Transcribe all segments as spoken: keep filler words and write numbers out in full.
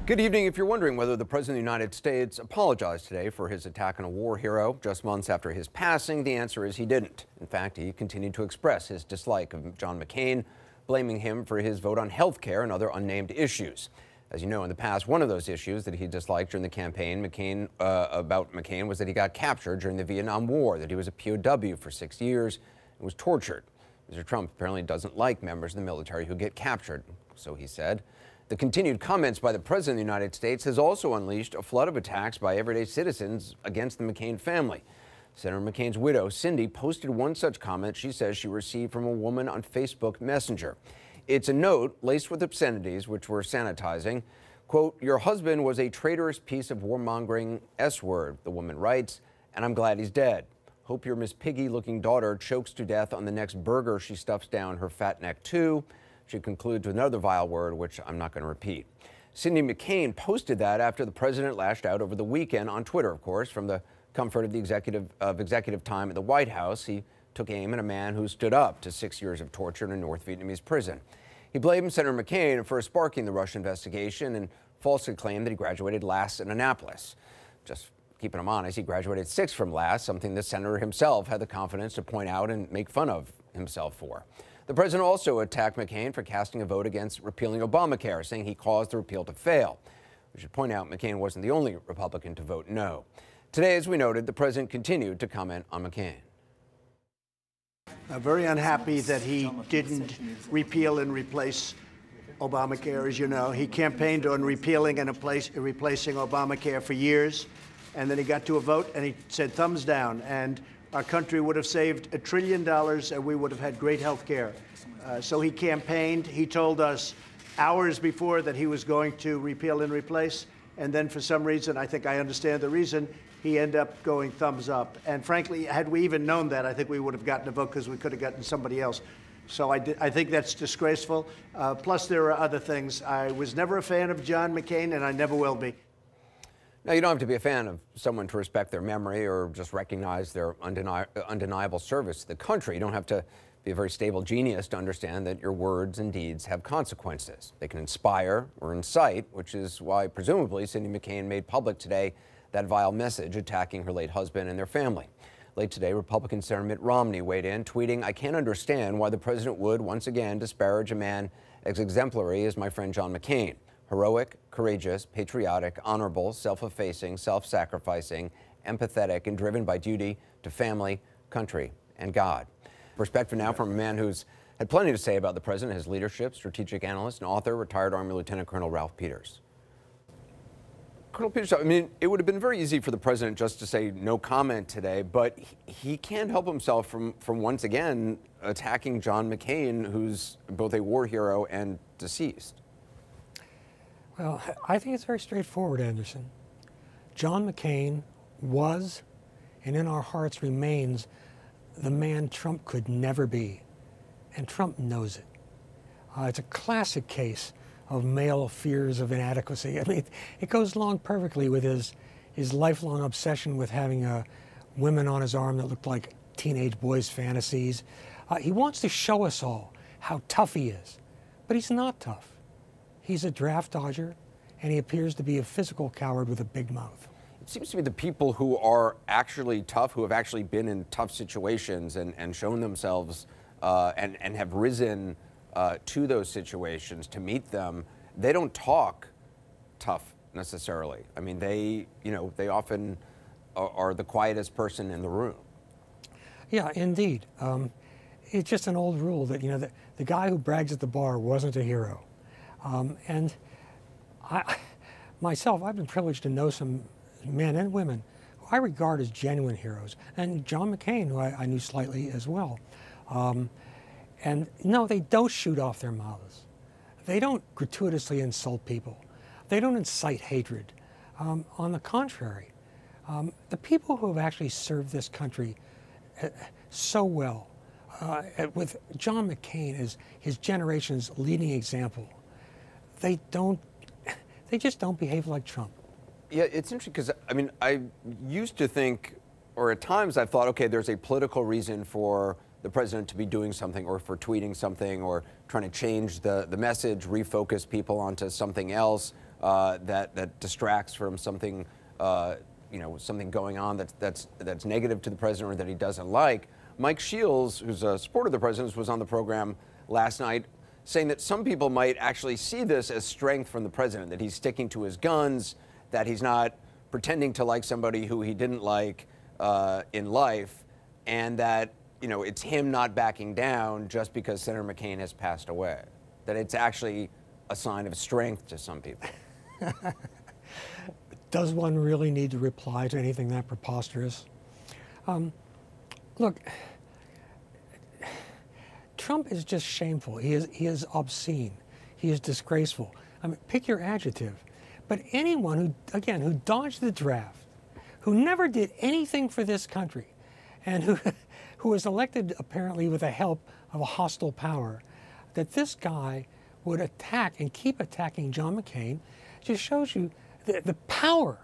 Good evening. If you're wondering whether the President of the United States apologized today for his attack on a war hero just months after his passing, the answer is he didn't. In fact, he continued to express his dislike of John McCain, blaming him for his vote on health care and other unnamed issues. As you know, in the past, one of those issues that he disliked during the campaign McCain, uh, about McCain was that he got captured during the Vietnam War, that he was a P O W for six years and was tortured. Mister Trump apparently doesn't like members of the military who get captured, so he said. The continued comments by the President of the United States has also unleashed a flood of attacks by everyday citizens against the McCain family. Senator McCain's widow, Cindy, posted one such comment she says she received from a woman on Facebook Messenger. It's a note laced with obscenities, which we're sanitizing. Quote, "Your husband was a traitorous piece of warmongering S-word," the woman writes, "and I'm glad he's dead. Hope your Miss Piggy-looking daughter chokes to death on the next burger she stuffs down her fat neck, too." She concludes with another vile word, which I'm not going to repeat. Cindy McCain posted that after the president lashed out over the weekend on Twitter, of course, from the comfort of the executive of executive time at the White House. He took aim at a man who stood up to six years of torture in a North Vietnamese prison. He blamed Senator McCain for sparking the Russia investigation and falsely claimed that he graduated last in Annapolis. Just keeping him honest, he graduated sixth from last, something the senator himself had the confidence to point out and make fun of himself for. The president also attacked McCain for casting a vote against repealing Obamacare, saying he caused the repeal to fail. We should point out McCain wasn't the only Republican to vote no. Today, as we noted, the president continued to comment on McCain. I'm very unhappy that he didn't repeal and replace Obamacare. As you know, he campaigned on repealing and replacing Obamacare for years, and then he got to a vote and he said thumbs down, and our country would have saved a trillion dollars and we would have had great health care. Uh, so he campaigned. He told us hours before that he was going to repeal and replace, and then for some reason, I think I understand the reason, he ended up going thumbs up. And frankly, had we even known that, I think we would have gotten a vote because we could have gotten somebody else. So I, did, I think that's disgraceful. Uh, plus, there are other things. I was never a fan of John McCain, and I never will be. Now, you don't have to be a fan of someone to respect their memory or just recognize their undeni- undeniable service to the country. You don't have to be a very stable genius to understand that your words and deeds have consequences. They can inspire or incite, which is why, presumably, Cindy McCain made public today that vile message attacking her late husband and their family. Late today, Republican Senator Mitt Romney weighed in, tweeting, "I can't understand why the president would, once again, disparage a man as exemplary as my friend John McCain. Heroic, courageous, patriotic, honorable, self-effacing, self-sacrificing, empathetic, and driven by duty to family, country, and God." Perspective now from a man who's had plenty to say about the president, his leadership, strategic analyst and author, retired Army Lieutenant Colonel Ralph Peters. Colonel Peters, I mean, it would have been very easy for the president just to say no comment today, but he, he can't help himself from, from once again attacking John McCain, who's both a war hero and deceased. Well, I think it's very straightforward, Anderson. John McCain was, and in our hearts remains, the man Trump could never be. And Trump knows it. Uh, it's a classic case of male fears of inadequacy. I mean, it goes along perfectly with his, his lifelong obsession with having uh, women on his arm that looked like teenage boys' fantasies. Uh, he wants to show us all how tough he is, but he's not tough. He's a draft dodger, and he appears to be a physical coward with a big mouth. It seems to me the people who are actually tough, who have actually been in tough situations and, and shown themselves uh, and, and have risen uh, to those situations to meet them, they don't talk tough necessarily. I mean, they, you know, they often are, are the quietest person in the room. Yeah, indeed. Um, it's just an old rule that, you know, the, the guy who brags at the bar wasn't a hero. Um, and I, myself, I've been privileged to know some men and women who I regard as genuine heroes, and John McCain, who I, I knew slightly as well. Um, and no, they don't shoot off their mouths. They don't gratuitously insult people. They don't incite hatred. Um, on the contrary, um, the people who have actually served this country uh, so well, uh, with John McCain as his generation's leading example, they don't, they just don't behave like Trump. Yeah, it's interesting because, I mean, I used to think, or at times I've thought, okay, there's a political reason for the president to be doing something or for tweeting something or trying to change the, the message, refocus people onto something else, uh, that that distracts from something, uh, you know, something going on that's that's that's negative to the president or that he doesn't like. Mike Shields, who's a supporter of the president's, was on the program last night, saying that some people might actually see this as strength from the president, that he's sticking to his guns, that he's not pretending to like somebody who he didn't like uh, in life, and that, you know, it's him not backing down just because Senator McCain has passed away, that it's actually a sign of strength to some people. Does one really need to reply to anything that preposterous? Um, look, Trump is just shameful. He is, he is obscene. He is disgraceful. I mean, pick your adjective. But anyone who, again, who dodged the draft, who never did anything for this country, and who, who was elected apparently with the help of a hostile power, that this guy would attack and keep attacking John McCain, just shows you the, the power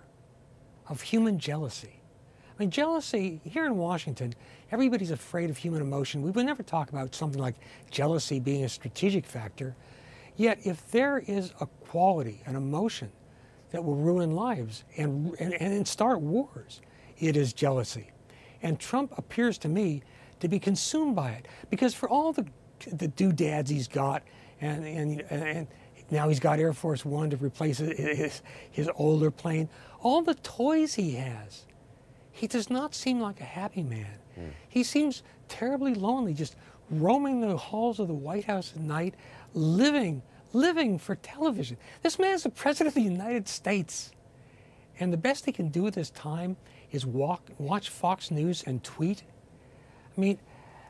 of human jealousy. I mean, jealousy, here in Washington, everybody's afraid of human emotion. We would never talk about something like jealousy being a strategic factor. Yet if there is a quality, an emotion that will ruin lives and, and, and start wars, it is jealousy. And Trump appears to me to be consumed by it, because for all the, the doodads he's got, and, and, and now he's got Air Force One to replace his, his older plane, all the toys he has, he does not seem like a happy man. Mm. He seems terribly lonely, just roaming the halls of the White House at night, living, living for television. This man's the president of the United States. And the best he can do with his time is walk, watch Fox News and tweet. I mean,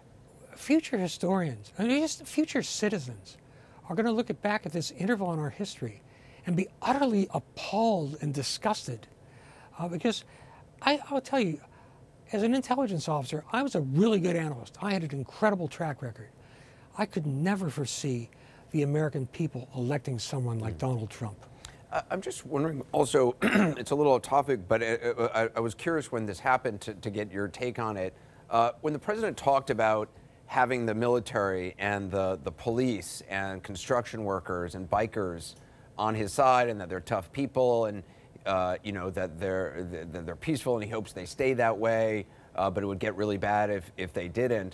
future historians, I mean, just future citizens are going to look at back at this interval in our history and be utterly appalled and disgusted. Uh, because I, I'll tell you, as an intelligence officer, I was a really good analyst. I had an incredible track record. I could never foresee the American people electing someone like Donald Trump. I'm just wondering also, it's a little off topic, but I, I was curious when this happened to, to get your take on it. Uh, when the president talked about having the military and the, the police and construction workers and bikers on his side, and that they're tough people, and uh, you know, that they're, that they're peaceful, and he hopes they stay that way, uh, but it would get really bad if, if they didn't.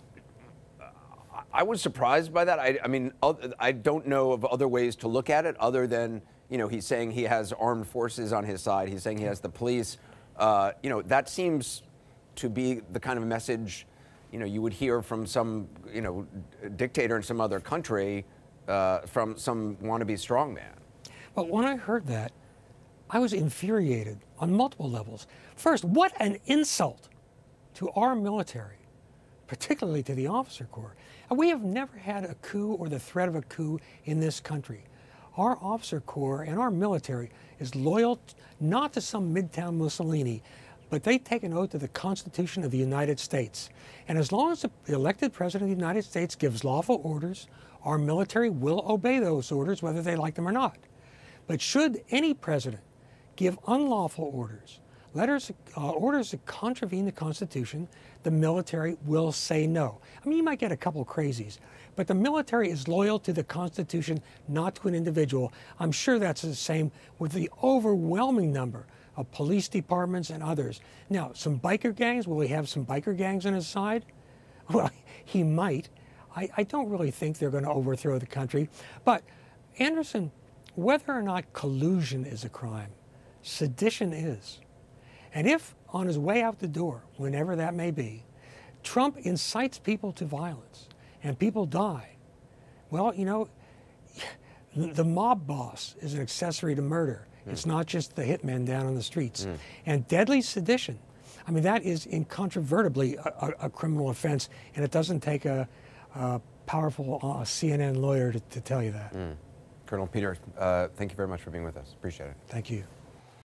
I was surprised by that. I, I mean, I don't know of other ways to look at it other than, you know, he's saying he has armed forces on his side. He's saying he has the police. Uh, you know, that seems to be the kind of message, you know, you would hear from some, you know, dictator in some other country, uh, from some wannabe strongman. But when I heard that, I was infuriated on multiple levels. First, what an insult to our military, particularly to the officer corps. And we have never had a coup or the threat of a coup in this country. Our officer corps and our military is loyal not to some Midtown Mussolini, but they take an oath to the Constitution of the United States. And as long as the elected president of the United States gives lawful orders, our military will obey those orders whether they like them or not. But should any president give unlawful orders, letters, uh, orders that contravene the Constitution, the military will say no. I mean, you might get a couple crazies, but the military is loyal to the Constitution, not to an individual. I'm sure that's the same with the overwhelming number of police departments and others. Now, some biker gangs, will he have some biker gangs on his side? Well, he might. I, I don't really think they're going to overthrow the country. But, Anderson, whether or not collusion is a crime, sedition is. And if, on his way out the door, whenever that may be, Trump incites people to violence and people die, well, you know, the mob boss is an accessory to murder. Mm. It's not just the hitmen down on the streets. Mm. And deadly sedition, I mean, that is incontrovertibly a, a, a criminal offense, and it doesn't take a, a powerful uh, C N N lawyer to, to tell you that. Mm. Colonel Peter, uh, thank you very much for being with us. Appreciate it. Thank you.